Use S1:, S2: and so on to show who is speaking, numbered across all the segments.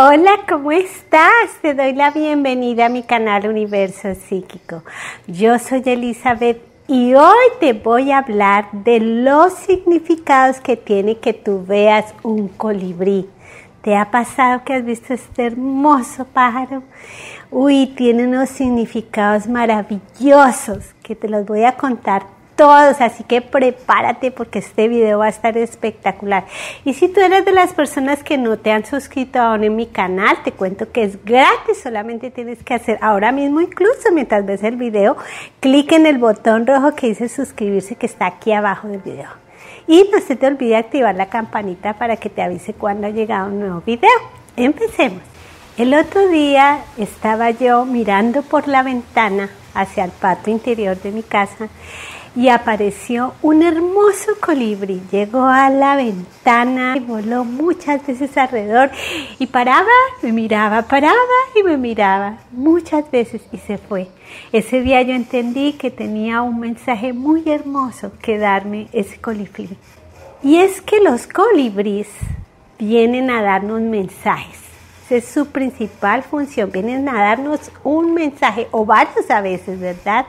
S1: Hola, ¿cómo estás? Te doy la bienvenida a mi canal Universo Psíquico. Yo soy Elizabeth y hoy te voy a hablar de los significados que tiene que tú veas un colibrí. ¿Te ha pasado que has visto este hermoso pájaro? Uy, tiene unos significados maravillosos que te los voy a contar todos, así que prepárate porque este video va a estar espectacular. Y si tú eres de las personas que no te han suscrito aún en mi canal, te cuento que es gratis, solamente tienes que hacer ahora mismo, incluso mientras ves el video, clic en el botón rojo que dice suscribirse que está aquí abajo del video. Y no se te olvide activar la campanita para que te avise cuando ha llegado un nuevo video. Empecemos. El otro día estaba yo mirando por la ventana hacia el patio interior de mi casa y apareció un hermoso colibrí. Llegó a la ventana y voló muchas veces alrededor y paraba, me miraba, paraba y me miraba muchas veces y se fue. Ese día yo entendí que tenía un mensaje muy hermoso que darme ese colibrí. Y es que los colibríes vienen a darnos mensajes. Esa es su principal función, vienen a darnos un mensaje o varios a veces, ¿verdad?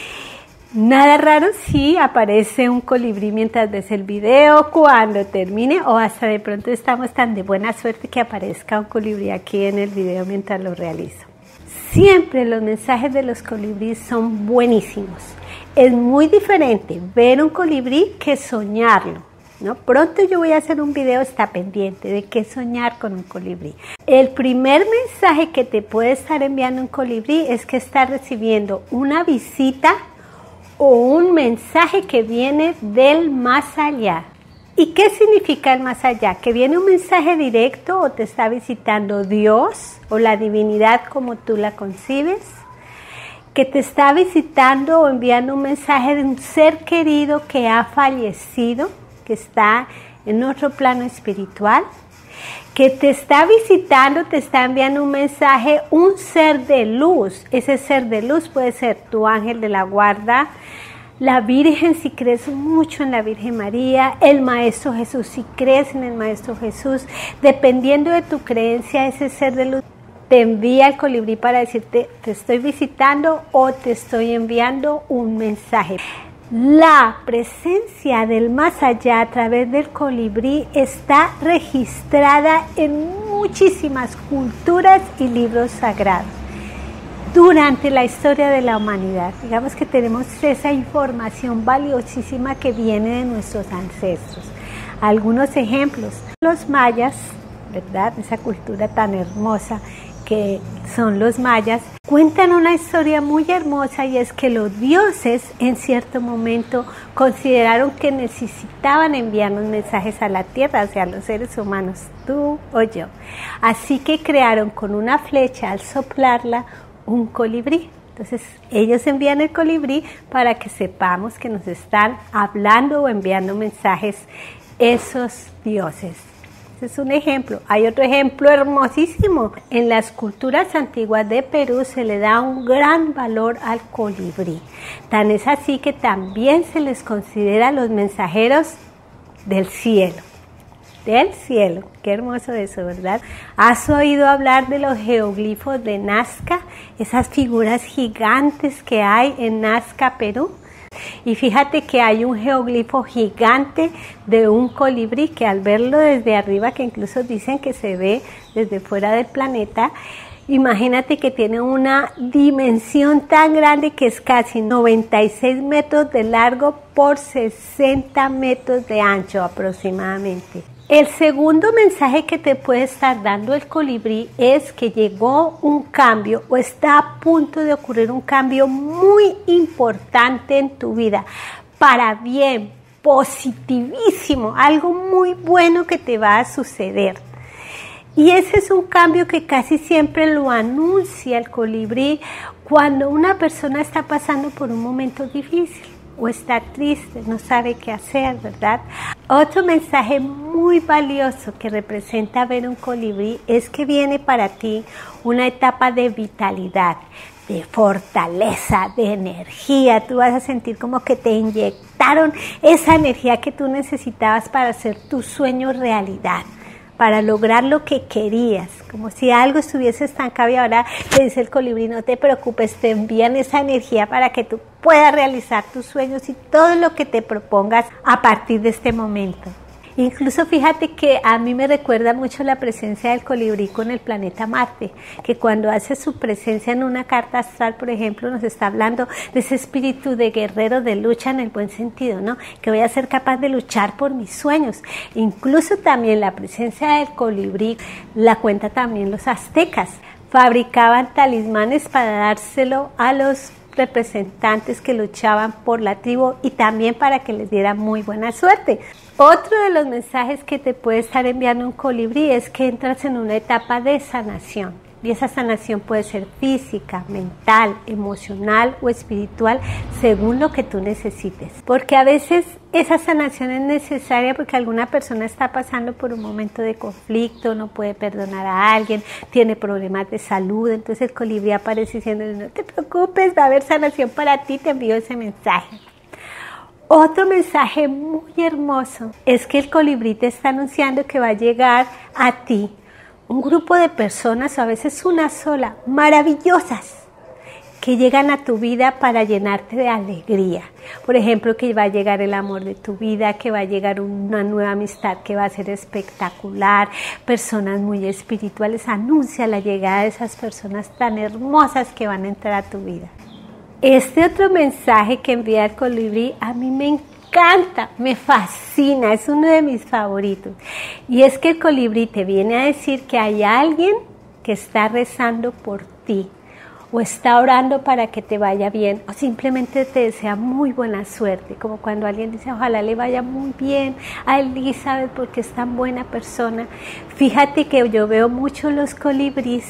S1: Nada raro si aparece un colibrí mientras ves el video, cuando termine o hasta de pronto estamos tan de buena suerte que aparezca un colibrí aquí en el video mientras lo realizo. Siempre los mensajes de los colibríes son buenísimos. Es muy diferente ver un colibrí que soñarlo, ¿no? Pronto yo voy a hacer un video, está pendiente, de qué soñar con un colibrí. El primer mensaje que te puede estar enviando un colibrí es que está recibiendo una visita o un mensaje que viene del más allá. ¿Y qué significa el más allá? ¿Que viene un mensaje directo o te está visitando Dios o la divinidad como tú la concibes? ¿Que te está visitando o enviando un mensaje de un ser querido que ha fallecido, que está en otro plano espiritual? Que te está visitando, te está enviando un mensaje, un ser de luz. Ese ser de luz puede ser tu ángel de la guarda, la Virgen si crees mucho en la Virgen María, el Maestro Jesús si crees en el Maestro Jesús. Dependiendo de tu creencia, ese ser de luz te envía el colibrí para decirte te estoy visitando o te estoy enviando un mensaje. La presencia del más allá a través del colibrí está registrada en muchísimas culturas y libros sagrados durante la historia de la humanidad. Digamos que tenemos esa información valiosísima que viene de nuestros ancestros. Algunos ejemplos, los mayas, ¿verdad? Esa cultura tan hermosa que son los mayas, cuentan una historia muy hermosa y es que los dioses en cierto momento consideraron que necesitaban enviarnos mensajes a la tierra, o sea, los seres humanos, tú o yo. Así que crearon con una flecha, al soplarla, un colibrí. Entonces ellos envían el colibrí para que sepamos que nos están hablando o enviando mensajes esos dioses. Ese es un ejemplo. Hay otro ejemplo hermosísimo. En las culturas antiguas de Perú se le da un gran valor al colibrí. Tan es así que también se les considera los mensajeros del cielo. Del cielo. Qué hermoso eso, ¿verdad? ¿Has oído hablar de los geoglifos de Nazca? Esas figuras gigantes que hay en Nazca, Perú. Y fíjate que hay un geoglifo gigante de un colibrí que al verlo desde arriba, que incluso dicen que se ve desde fuera del planeta, imagínate que tiene una dimensión tan grande que es casi 96 metros de largo por 60 metros de ancho aproximadamente. El segundo mensaje que te puede estar dando el colibrí es que llegó un cambio o está a punto de ocurrir un cambio muy importante en tu vida, para bien, positivísimo, algo muy bueno que te va a suceder. Y ese es un cambio que casi siempre lo anuncia el colibrí cuando una persona está pasando por un momento difícil o está triste, no sabe qué hacer, ¿verdad? Otro mensaje muy valioso que representa ver un colibrí es que viene para ti una etapa de vitalidad, de fortaleza, de energía. Tú vas a sentir como que te inyectaron esa energía que tú necesitabas para hacer tu sueño realidad, para lograr lo que querías, como si algo estuviese estancado y ahora te dice el colibrí, no te preocupes, te envían esa energía para que tú puedas realizar tus sueños y todo lo que te propongas a partir de este momento. Incluso fíjate que a mí me recuerda mucho la presencia del colibrí con el planeta Marte, que cuando hace su presencia en una carta astral, por ejemplo, nos está hablando de ese espíritu de guerrero, de lucha en el buen sentido, ¿no? Que voy a ser capaz de luchar por mis sueños. Incluso también la presencia del colibrí la cuenta también los aztecas. Fabricaban talismanes para dárselo a los representantes que luchaban por la tribu y también para que les diera muy buena suerte. Otro de los mensajes que te puede estar enviando un colibrí es que entras en una etapa de sanación. Y esa sanación puede ser física, mental, emocional o espiritual, según lo que tú necesites. Porque a veces esa sanación es necesaria porque alguna persona está pasando por un momento de conflicto, no puede perdonar a alguien, tiene problemas de salud. Entonces el colibrí aparece diciendo, no te preocupes, va a haber sanación para ti, te envío ese mensaje. Otro mensaje muy hermoso es que el colibrí te está anunciando que va a llegar a ti un grupo de personas, o a veces una sola, maravillosas, que llegan a tu vida para llenarte de alegría. Por ejemplo, que va a llegar el amor de tu vida, que va a llegar una nueva amistad que va a ser espectacular, personas muy espirituales. Anuncia la llegada de esas personas tan hermosas que van a entrar a tu vida. Este otro mensaje que envía el colibrí a mí me encanta, me fascina, es uno de mis favoritos. Y es que el colibrí te viene a decir que hay alguien que está rezando por ti, o está orando para que te vaya bien, o simplemente te desea muy buena suerte, como cuando alguien dice, ojalá le vaya muy bien a Elizabeth porque es tan buena persona. Fíjate que yo veo mucho los colibríes,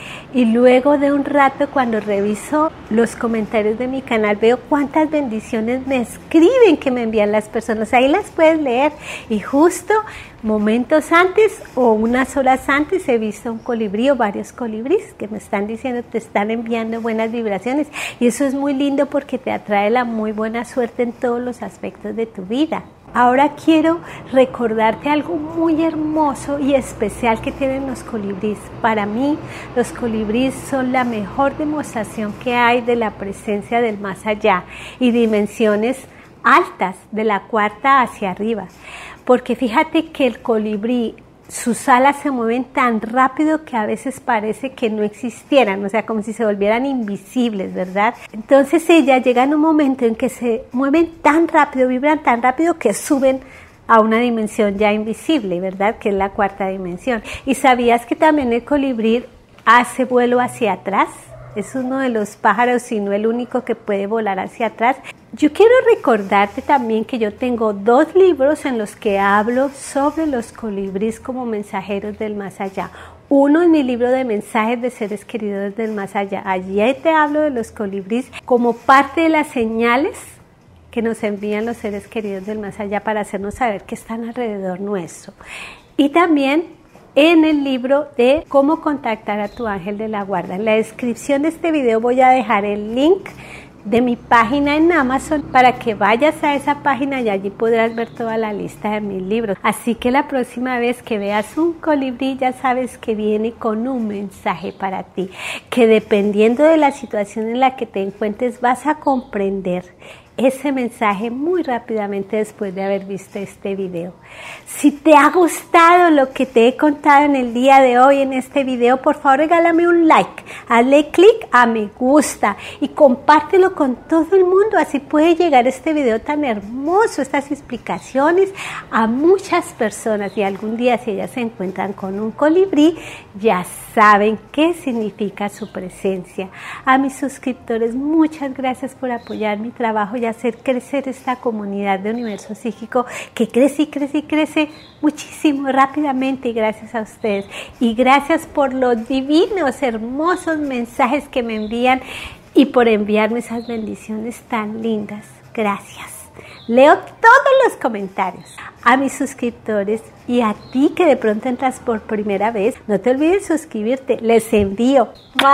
S1: y luego de un rato, cuando reviso los comentarios de mi canal, veo cuántas bendiciones me escriben que me envían las personas. Ahí las puedes leer. Y justo momentos antes o unas horas antes he visto un colibrí o varios colibríes que me están diciendo, te están enviando buenas vibraciones. Y eso es muy lindo porque te atrae la muy buena suerte en todos los aspectos de tu vida. Ahora quiero recordarte algo muy hermoso y especial que tienen los colibríes. Para mí, los colibríes son la mejor demostración que hay de la presencia del más allá y dimensiones altas, de la cuarta hacia arriba. Porque fíjate que el colibrí, sus alas se mueven tan rápido que a veces parece que no existieran, o sea, como si se volvieran invisibles, ¿verdad? Entonces ellas llegan a un momento en que se mueven tan rápido, vibran tan rápido que suben a una dimensión ya invisible, ¿verdad? Que es la cuarta dimensión. ¿Y sabías que también el colibrí hace vuelo hacia atrás? Es uno de los pájaros, si no el único que puede volar hacia atrás. Yo quiero recordarte también que yo tengo 2 libros en los que hablo sobre los colibríes como mensajeros del más allá. Uno es mi libro de mensajes de seres queridos del más allá. Allí te hablo de los colibríes como parte de las señales que nos envían los seres queridos del más allá para hacernos saber que están alrededor nuestro. Y también en el libro de cómo contactar a tu ángel de la guarda. En la descripción de este video voy a dejar el link de mi página en Amazon para que vayas a esa página y allí podrás ver toda la lista de mis libros. Así que la próxima vez que veas un colibrí ya sabes que viene con un mensaje para ti, que dependiendo de la situación en la que te encuentres vas a comprender ese mensaje muy rápidamente después de haber visto este video. Si te ha gustado lo que te he contado en el día de hoy en este video, por favor regálame un like, hazle clic a me gusta y compártelo con todo el mundo, así puede llegar este video tan hermoso, estas explicaciones a muchas personas y algún día si ellas se encuentran con un colibrí, ya saben qué significa su presencia. A mis suscriptores, muchas gracias por apoyar mi trabajo y hacer crecer esta comunidad de Universo Psíquico que crece y crece y crece muchísimo rápidamente y gracias a ustedes. Y gracias por los divinos, hermosos mensajes que me envían y por enviarme esas bendiciones tan lindas. Gracias. Leo todos los comentarios. A mis suscriptores y a ti que de pronto entras por primera vez, no te olvides suscribirte. Les envío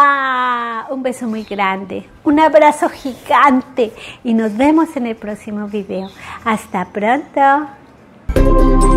S1: un beso muy grande, un abrazo gigante y nos vemos en el próximo video. Hasta pronto.